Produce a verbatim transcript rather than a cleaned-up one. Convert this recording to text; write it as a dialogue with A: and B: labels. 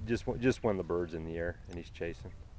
A: just just when the bird's in the air and he's chasing.